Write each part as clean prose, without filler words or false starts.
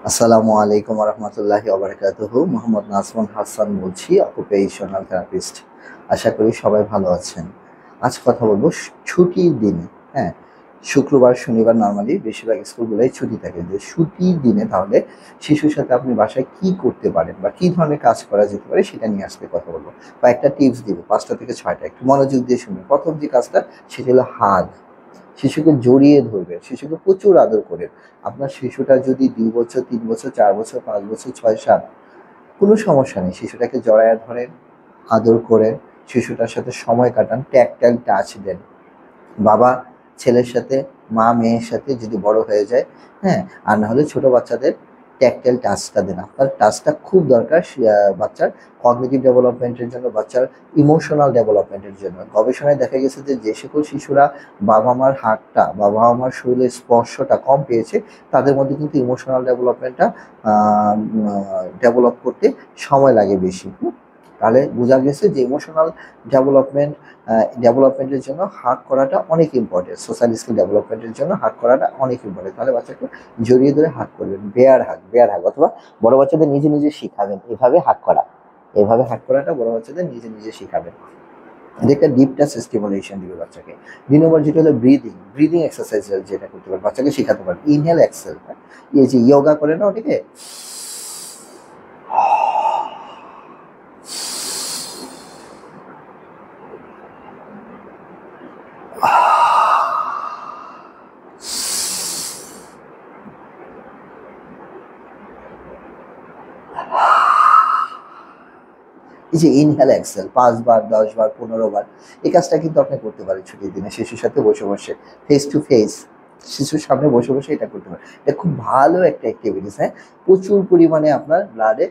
আসসালামু আলাইকুম রহমতুল্লাহি ওবারাকাতুহু। মোহাম্মদ নাজমুল হাসান বলছি, অকুপেশনাল থেরাপিস্ট। আশা করি সবাই ভালো আছেন। আজ কথা বলবো ছুটির দিনে। হ্যাঁ, শুক্রবার শনিবার নর্মালি বেশিরভাগ স্কুলগুলোই ছুটি থাকে। যে ছুটির দিনে তাহলে শিশুর সাথে আপনি বাসায় কি করতে পারেন বা কি ধরনের কাজ করা যেতে পারে সেটা নিয়ে আজকে কথা বলবো। কয়েকটা টিপস দিব, 5টা থেকে 6টা। একটু মনোযোগ দিয়ে শুনুন। প্রথম যে কাজটা সেটা হলো হাগ। শিশুকে জড়িয়ে ধরবেন, শিশুকে প্রচুর আদর করে। আপনার শিশুটা যদি 2 বছর, 3 বছর, 4 বছর, 5 বছর, 6, 7, কোনো সমস্যা নেই। শিশুটাকে জড়ায় ধরেন, আদর করেন, শিশুটার সাথে সময় কাটান, ট্যাকটাইল টাচ দেন। বাবা ছেলের সাথে, মা মেয়ের সাথে যদি বড় হয়ে যায়, হ্যাঁ, আর না হলে ছোট বাচ্চাদের ট্যাকটাইল টাচটা দেন। আপনার টাচটা খুব দরকার বাচ্চার কগনিটিভ ডেভেলপমেন্টের জন্য, বাচ্চার ইমোশনাল ডেভেলপমেন্টের জন্য। গবেষণায় দেখা গেছে যে যে সকল শিশুরা বাবা মার হাতটা, বাবা মার শরীরের স্পর্শটা কম পেয়েছে, তাদের মধ্যে কিন্তু ইমোশনাল ডেভেলপমেন্টটা ডেভেলপ করতে সময় লাগে বেশি। তাহলে বোঝা গেছে যে ইমোশনাল ডেভেলপমেন্ট ডেভেলপমেন্টের জন্য হাগ করাটা অনেক ইম্পর্টেন্ট। সোশ্যাল স্কিল ডেভেলপমেন্টের জন্য হাগ করাটা অনেক ইম্পর্টেন্ট। তাহলে বাচ্চাকে জড়িয়ে ধরে হাগ করবেন, বেয়ার হাগ, অথবা বড় বাচ্চাদের নিজে নিজে শিখাবেন এভাবে হাগ করা। এভাবে হাগ করাটা বড় বাচ্চাদের নিজে নিজে শিখাবেন। এটা একটা ডিপ টাচ স্টিমুলেশন দিবে বাচ্চাকে। 2 নম্বর যেটা হলো ব্রিদিং এক্সারসাইজ, যেটা করতে পারেন বাচ্চাকে শেখাতে পারেন। ইনহেল এক্সেল, এই যে ইয়োগা করে না ওটাকে, এই যে ইনহেল এক্সেল 5 বার, 10 বার, 15 বার, এই কাজটা কিন্তু আপনি করতে পারেন ছুটির দিনে শিশুর সাথে বসে বসে, ফেস টু ফেস শিশুর সামনে বসে বসে এটা করতে পারেন। এটা খুব ভালো একটা অ্যাক্টিভিটিস। হ্যাঁ, প্রচুর পরিমাণে আপনার ব্লাডে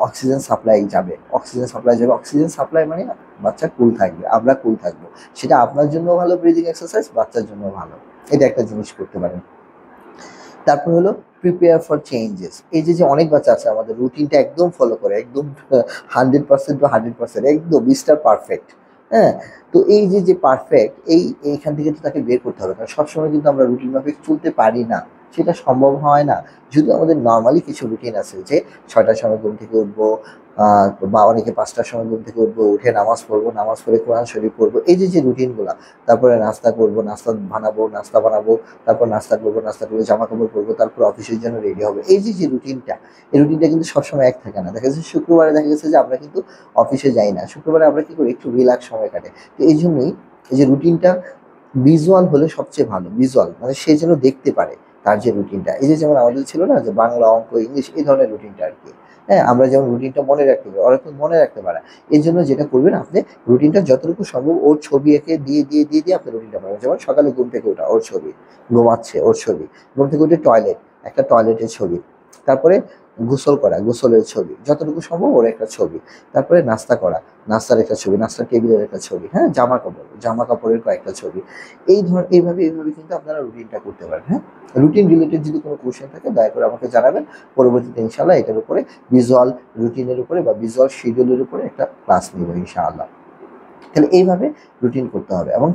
অক্সিজেন সাপ্লাই মানে বাচ্চা কুল থাকবে, আমরা কুল থাকবো। সেটা আপনার জন্য ভালো, ব্রিদিং এক্সারসাইজ বাচ্চার জন্য ভালো। এটা একটা জিনিস করতে পারেন। তারপর হলো প্রিপেয়ার ফর চেঞ্জেস। এই যে অনেক বাচ্চা আছে আমাদের রুটিনটা একদম ফলো করে, একদম 100% বা 100%, একদম মিস্টার পারফেক্ট। হ্যাঁ, তো এই যে পারফেক্ট, এইখান থেকে তো তাকে বের করতে হবে, কারণ সবসময় কিন্তু আমরা রুটিন মাফিক চলতে পারি না, সেটা সম্ভব হয় না। যদি আমাদের নর্মালি কিছু রুটিন আছে যে 6টার সময় ঘুম থেকে উঠবো, বা অনেকে 5টার সময় ঘুম থেকে উঠবো, উঠে নামাজ পড়বো, নামাজ পড়ে কোরআন শরীফ পড়বো, এই যে রুটিনগুলা। তারপরে নাস্তা করবো, নাস্তা বানাবো, তারপর নাস্তা করবো, নাস্তা করে জামা কাপড় পরবো, তারপর অফিসের জন্য রেডি হবে। এই যে রুটিনটা, এই রুটিনটা কিন্তু সবসময় এক থাকে না। দেখা যাচ্ছে শুক্রবারে দেখা গেছে যে আমরা কিন্তু অফিসে যাই না, শুক্রবারে আমরা কি করি, একটু রিল্যাক্স সময় কাটে। তো এই জন্যই এই যে রুটিনটা ভিজুয়াল হলে সবচেয়ে ভালো। ভিজুয়াল মানে সে যেন দেখতে পারে তার যে রুটিনটা। এই যে যেমন আমাদের ছিল না যে বাংলা, অঙ্ক, ইংলিশ, এই ধরনের রুটিনটা আর কি। হ্যাঁ, আমরা যেমন রুটিনটা মনে রাখতে পারি, ওরা তো মনে রাখতে পারে। এই জন্য যেটা করবেন আপনি, রুটিনটা যতটুকু সম্ভব ওর ছবি এঁকে দিয়ে আপনি রুটিনটা বানাবেন। যেমন সকালে ঘুম থেকে ওঠা, ওর ছবি, ঘুমাচ্ছে ওর ছবি, ঘুম থেকে উঠে টয়লেট, একটা টয়লেটের ছবি, তারপরে গোসল করা, গোসলের ছবি, যতটুকু সম্ভব ওর একটা ছবি, তারপরে নাস্তা করা, নাস্তার একটা ছবি, নাস্তার টেবিলের একটা ছবি, হ্যাঁ, জামা কাপড়ের কয়েকটা ছবি। এইভাবে কিন্তু আপনারা রুটিনটা করতে পারেন। হ্যাঁ, রুটিন রিলেটেড যদি কোনো কোশ্চেন থাকে দয়া করে আমাকে জানাবেন। পরবর্তীতে ইনশাআল্লাহ এটার উপরে ভিজুয়াল রুটিনের উপরে বা ভিজুয়াল শিডিউলের উপরে একটা ক্লাস নিব ইনশাআল্লাহ। তাহলে এইভাবে রুটিন করতে হবে, এবং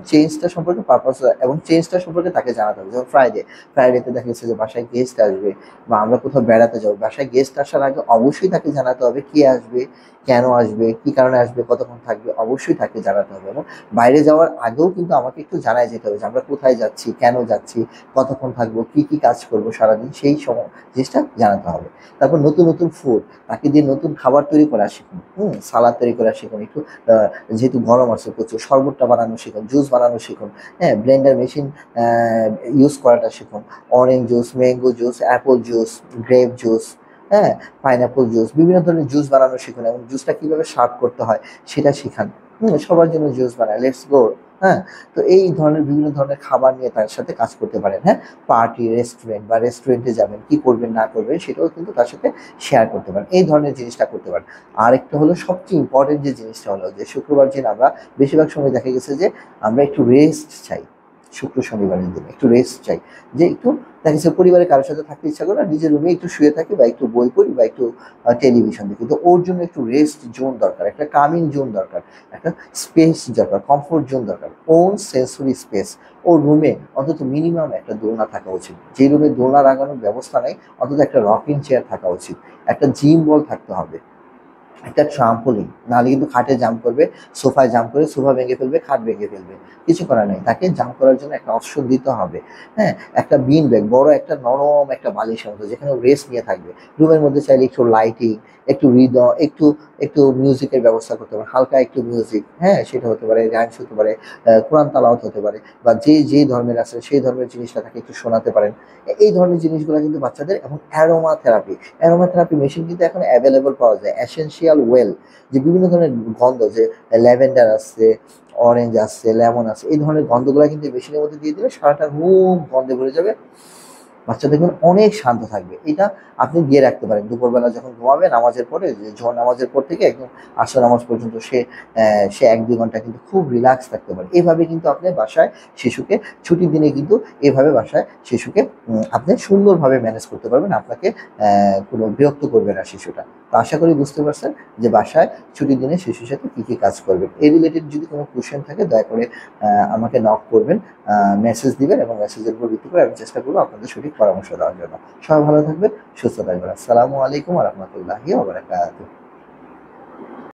চেঞ্জটা সম্পর্কে তাকে জানাতে হবে। যেমন ফ্রাইডেতে দেখা যাচ্ছে যে বাসায় গেস্ট আসবে, বা আমরা কোথাও বেড়াতে যাবো, বাসায় গেস্ট আসার আগে অবশ্যই তাকে জানাতে হবে কে আসবে, কেন আসবে, কি কারণে আসবে, কতক্ষণ থাকবে, অবশ্যই তাকে জানাতে হবে। এবং বাইরে যাওয়ার আগেও কিন্তু আমাকে একটু জানাই যেতে হবে যে আমরা কোথায় যাচ্ছি, কেন যাচ্ছি, কতক্ষণ থাকবো, কি কি কাজ করবো সারাদিন, সেই সময় জিনিসটা জানাতে হবে। তারপর নতুন নতুন ফুড, তাকে দিয়ে নতুন খাবার তৈরি করা শিখুন। সালাদ তৈরি করা শিখুন, একটু যেহেতু গরম আছে প্রচুর, শরবতটা বানানো শিখুন, জুস বানানো শিখুন। হ্যাঁ, ব্লেন্ডার মেশিন ইউজ করাটা শিখুন। Orange juice, mango juice, apple juice, grape juice, হ্যাঁ, পাইনাপল জুস, বিভিন্ন ধরনের জুস বানানো শিখুন, এবং জুসটা কিভাবে সার্ভ করতে হয় সেটা শিখান। সবার জন্য জুস বানায়, লেটস গো। হ্যাঁ, তো এই ধরনের বিভিন্ন ধরনের খাবার নিয়ে তার সাথে কাজ করতে পারেন। হ্যাঁ, পার্টি, রেস্টুরেন্ট বা রেস্টুরেন্টে যাবেন, কি করবেন না করবেন সেটাও কিন্তু তার সাথে শেয়ার করতে পারেন। এই ধরনের জিনিসটা করতে পারেন। আরেকটা হলো সবচেয়ে ইম্পর্টেন্ট যে জিনিসটা হলো যে শুক্রবার দিন আমরা বেশিরভাগ সময় দেখা গেছে যে আমরা একটু রেস্ট চাই। শুক্র শনিবারের দিনে একটু রেস্ট চাই, যে একটু দেখা যাচ্ছে পরিবারের কারোর সাথে থাকতে ইচ্ছা করে না, নিজের রুমে একটু শুয়ে থাকি বা একটু বই পড়ি বা একটু টেলিভিশন দেখি। তো ওর জন্য একটু রেস্ট জোন দরকার, একটা কামিং জোন দরকার, একটা স্পেস দরকার, কমফোর্ট জোন দরকার, ওন সেন্সরি স্পেস। ওর রুমে অন্তত মিনিমাম একটা দোলনা থাকা উচিত, যে রুমে দোলনা লাগানোর ব্যবস্থা নেই অন্তত একটা রকিং চেয়ার থাকা উচিত, একটা জিম বল থাকতে হবে, একটা ট্রাম্পোলিন, নাহলে কিন্তু খাটে জাম্প করবে, সোফায় জাম্প করে সোফা ভেঙে ফেলবে, খাট ভেঙে ফেলবে, কিছু করার নেই, তাকে জাম্প করার জন্য একটা অপশন দিতে হবে। হ্যাঁ, একটা বিন ব্যাগ, বড় একটা নরম একটা বালিশের মতো যেখানে রেস্ট নিয়ে থাকবে। রুমের মধ্যে চাইলে একটু লাইটিং, একটু হৃদয়, একটু একটু মিউজিকের ব্যবস্থা করতে পারে, হালকা একটু মিউজিক, হ্যাঁ সেটা হতে পারে ডান্স হতে পারে, কোরআন তালাওয়াত হতে পারে, বা যে ধর্মের আছে সেই ধর্মের জিনিসটা তাকে একটু শোনাতে পারেন। এই ধরনের জিনিসগুলো কিন্তু বাচ্চাদের। এবং aroma therapy, aroma therapy machine কিন্তু এখন অ্যাভেলেবল পাওয়া যায়। এসেনশিয়াল ওয়েল, যে বিভিন্ন ধরনের গন্ধ, যে ল্যাভেন্ডার আছে, অরেঞ্জ আছে, লেমন আছে, এই ধরনের গন্ধগুলো কিন্তু মেশিনের মধ্যে দিয়ে দিলে সারাটা রুম গন্ধে ভরে যাবে, বাচ্চা দেখবেন অনেক শান্ত থাকবে। এটা আপনি দিয়ে রাখতে পারেন দুপুরবেলা যখন ঘুমাবে, নামাজের পরে, যে জোহর নামাজের পর থেকে একদম আসর নামাজ পর্যন্ত সে 1-2 ঘন্টা কিন্তু খুব রিল্যাক্স থাকতে পারে। এভাবে কিন্তু আপনি বাসায় শিশুকে ছুটির দিনে কিন্তু এভাবে বাসায় শিশুকে আপনি সুন্দরভাবে ম্যানেজ করতে পারবেন, আপনাকে কোনো বিরক্ত করবে না শিশুটা। তো আশা করি বুঝতে পারছেন যে বাসায় ছুটির দিনে শিশুর সাথে কী কী কাজ করবেন। এই রিলেটেড যদি কোনো কোয়েশ্চেন থাকে দয়া করে আমাকে নক করবেন, মেসেজ দিবেন, এবং মেসেজের উপর ভিত্তি করে আমি চেষ্টা করবো আপনাদের সঠিক পরামর্শ দেওয়ার জন্য। সবাই ভালো থাকবেন, সুস্থ থাকবেন। আসসালামু আলাইকুম ওয়া রাহমাতুল্লাহি ওয়া বারাকাতুহু।